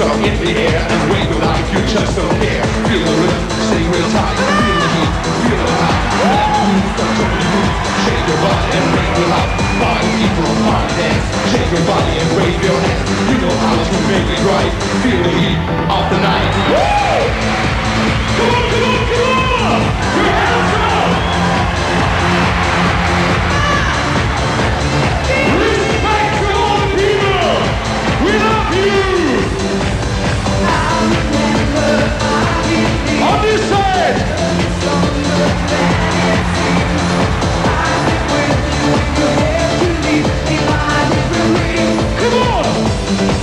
up in the air and wave it like you just don't care. Feel the rhythm, stay real tight. Feel the heat, feel the high. Let the move, don't totally move. Shake your body and break it out. Party people, party dance. Shake your body and wave your hands. You know how to make it right. Feel the heat of the night. Woo! Come on, come on, come on! Your hands up! Respect to all the people! We love you! On this side! Come on!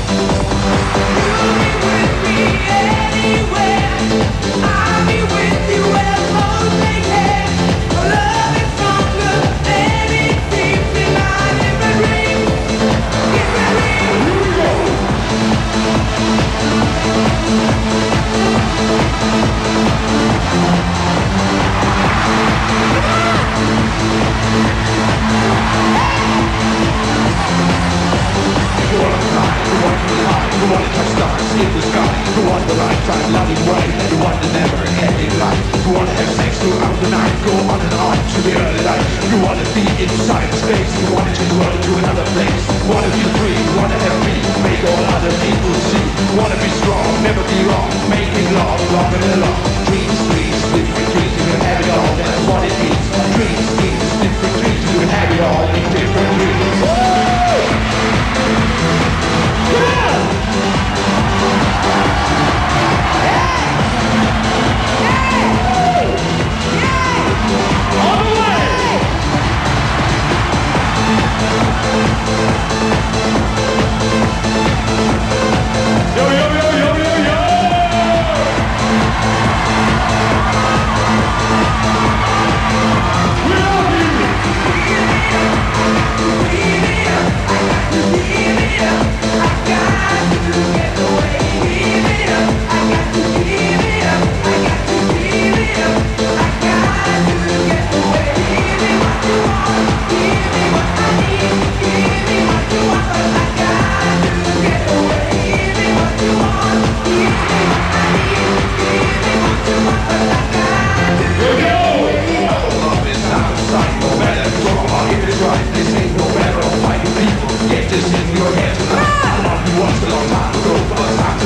You wanna touch stars in the sky. You want the lifetime loving way. You want the never-ending life. You wanna have sex throughout the night. Go on and on to the early light. You wanna be inside space. You wanna take the world to another place. You wanna feel free. You wanna have me. Make all other people see. You wanna be strong, never be wrong. Making love, long and long. Dreams, dreams, different dreams. You can have it all. That's what it means. Dreams, dreams, different dreams. You can have it all in different dreams. Woo! Yeah!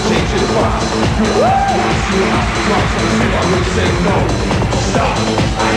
Stop!